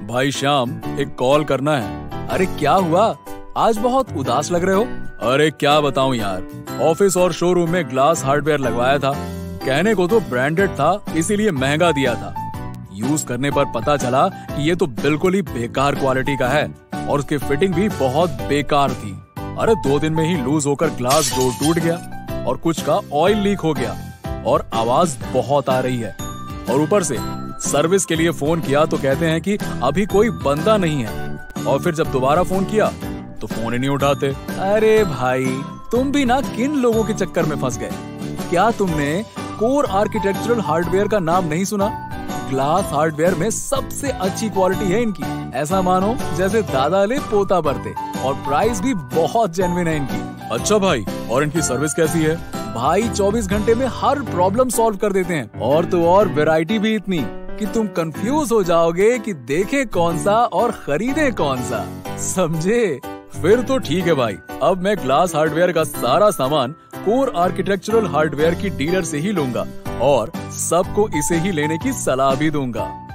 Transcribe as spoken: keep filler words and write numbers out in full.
भाई श्याम, एक कॉल करना है। अरे क्या हुआ, आज बहुत उदास लग रहे हो? अरे क्या बताऊं यार, ऑफिस और शोरूम में ग्लास हार्डवेयर लगवाया था। कहने को तो ब्रांडेड था, इसीलिए महंगा दिया था। यूज करने पर पता चला कि ये तो बिल्कुल ही बेकार क्वालिटी का है और उसकी फिटिंग भी बहुत बेकार थी। अरे दो दिन में ही लूज होकर ग्लास डोर टूट गया और कुछ का ऑयल लीक हो गया और आवाज बहुत आ रही है। और ऊपर से सर्विस के लिए फोन किया तो कहते हैं कि अभी कोई बंदा नहीं है, और फिर जब दोबारा फोन किया तो फोन ही नहीं उठाते। अरे भाई, तुम भी ना किन लोगों के चक्कर में फंस गए? क्या तुमने कोर आर्किटेक्चरल हार्डवेयर का नाम नहीं सुना? ग्लास हार्डवेयर में सबसे अच्छी क्वालिटी है इनकी। ऐसा मानो जैसे दादा ले पोता बरते, और प्राइस भी बहुत जेन्युइन है इनकी। अच्छा भाई, और इनकी सर्विस कैसी है? भाई चौबीस घंटे में हर प्रॉब्लम सॉल्व कर देते हैं, और तो और वैरायटी भी इतनी कि तुम कंफ्यूज हो जाओगे कि देखे कौन सा और खरीदे कौन सा। समझे? फिर तो ठीक है भाई, अब मैं ग्लास हार्डवेयर का सारा सामान कोर आर्किटेक्चरल हार्डवेयर की डीलर से ही लूंगा और सबको इसे ही लेने की सलाह भी दूंगा।